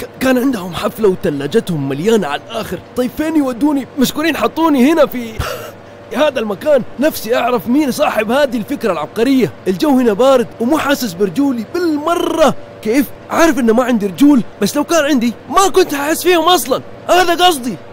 كان عندهم حفلة وثلاجتهم مليانة على الآخر. طيب فين يودوني؟ مشكورين حطوني هنا في هذا المكان. نفسي أعرف مين صاحب هذه الفكرة العبقرية. الجو هنا بارد ومو حاسس برجولي بالمرة. كيف؟ عارف إنه ما عندي رجول، بس لو كان عندي ما كنت حاحس فيهم أصلا. هذا قصدي.